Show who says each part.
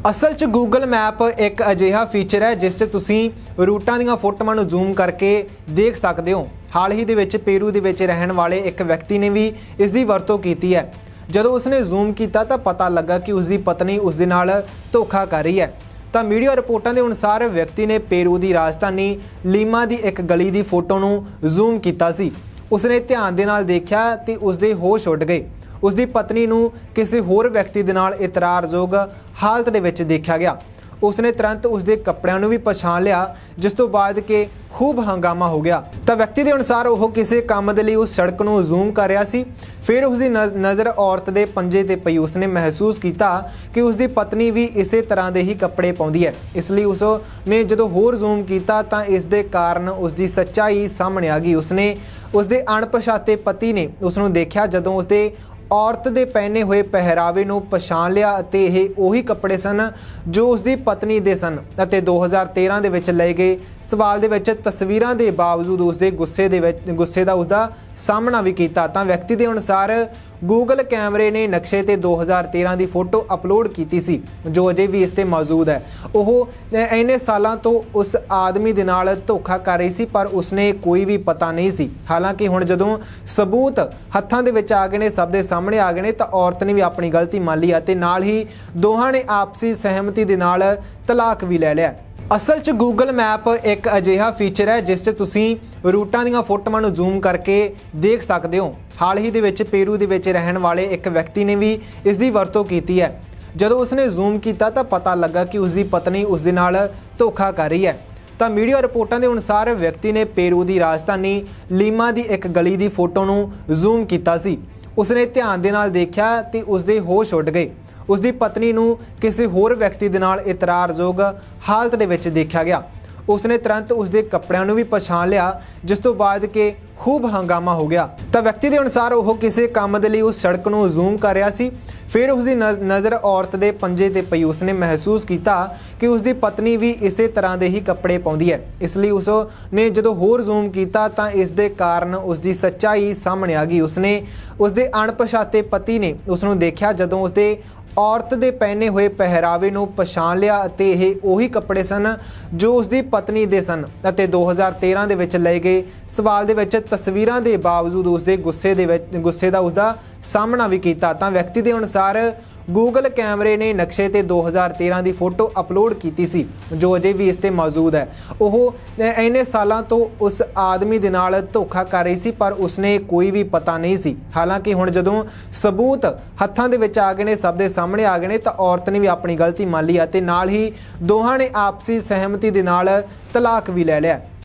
Speaker 1: असल च Google map एक अजिहा फीचर है जिस तुसीं रूटां दीयां फोटोआं नूं जूम करके देख सकते हो। हाल ही दे विच पेरू दे विच रहण वाले एक व्यक्ति ने भी इसकी वरतों की है। जदों उसने जूम किया तो पता लगा कि उसकी पत्नी उसदे नाल धोखा कर रही है। तो मीडिया रिपोर्टां के अनुसार व्यक्ति ने पेरू की राजधानी लीमा की एक गली की फोटो नूं जूम किया सी। उसने ध्यान दे नाल देखा तो उसके होश उड़ गए। उसकी पत्नी नूं किसी होर व्यक्ति दे नाल इतरारयोग हालत दे विच देखा गया। उसने तुरंत उसके कपड़िਆਂ नूं भी पछाण लिया, जिस तो बाद के खूब हंगामा हो गया। तो व्यक्ति के अनुसार वह किसी काम के लिए उस सड़क नूं जूम कर रहा सी। फिर उसकी नज़र औरत के पंजे ते पई। उसने महसूस किया कि उसकी पत्नी भी इस तरह के ही कपड़े पाउंदी है, इसलिए उसने जो होर जूम किया तो इस दे कारण उसकी सच्चाई सामने आ गई। उसने उसके अणपछाते पति ने उसनूं देखा जदों उसके औरत के पहने हुए पहरावे नूं पछाण लिया ते इह उही कपड़े सन जो उसकी पत्नी दे सन। 2013 दे विच लए गए सवाल दे विच तस्वीरां दे बावजूद उसके गुस्से का उसका सामना भी किया। तो व्यक्ति के अनुसार गूगल कैमरे ने नक्शे ते 2013 की फोटो अपलोड की सी जो अजे भी इस ते मौजूद है। वह इन्ने सालों तो उस आदमी दे नाल धोखा कर रही सी, पर उसने कोई भी पता नहीं सी। हालांकि हुण जदों सबूत हत्थां दे विच आ गए ने, सब दे सामने आ गए ने, तो औरत ने भी अपनी गलती मान ली है। नाल ही दोहां ने आपसी सहमति दे नाल तलाक भी ले लिया। असल च गूगल मैप एक अजिहा फीचर है जिस तुसीं रूटां दीयां फोटोआं नूं जूम करके देख सकते हो। हाल ही दे विच पेरू दे विच रहण वाले एक व्यक्ति ने भी इसकी वरतों की है। जदों उसने जूम किया तो पता लगा कि उसकी पत्नी उसदे नाल धोखा कर रही है। तो मीडिया रिपोर्टां के अनुसार व्यक्ति ने पेरू की राजधानी लीमा की एक गली की फोटो नूं जूम किया सी। उसने ध्यान दे नाल देखा तो उसके होश उड़ गए। उसकी पत्नी नूं किसी होर व्यक्ति दे नाल इतरारयोग हालत दे विच देखा गया। उसने तुरंत उसके कपड़िਆਂ नूं भी पछाण लिया, जिस तो बाद के खूब हंगामा हो गया। तो व्यक्ति के अनुसार वह किसी काम के लिए उस सड़क नूं जूम कर रहा सी। फिर उसकी नज़र औरत के पंजे ते पई। उसने महसूस किया कि उसकी पत्नी भी इस तरह के ही कपड़े पाउंदी है, इसलिए उसने जो होर जूम किया तो इस दे कारण उसकी सच्चाई सामने आ गई। उसने उसके अणपछाते पति ने उसनूं देखा जदों उसके औरत के पहने हुए पहरावे नूं पछाण लिया ते इह उही कपड़े सन जो उसकी पत्नी दे सन। 2013 दे विच लए गए सवाल दे विच तस्वीरां दे बावजूद उसके गुस्से का उसका सामना भी किया। तो व्यक्ति के अनुसार गूगल कैमरे ने नक्शे ते 2013 की फोटो अपलोड की सी जो अजे भी इस ते मौजूद है। वह इन्ने सालों तो उस आदमी दे नाल धोखा कर रही सी, पर उसने कोई भी पता नहीं सी। हालांकि हुण जदों सबूत हत्थां दे विच आ गए ने, सब दे सामने आ गए ने, तो औरत ने भी अपनी गलती मान ली है। नाल ही दोहां ने आपसी सहमति दे नाल तलाक भी ले लिया।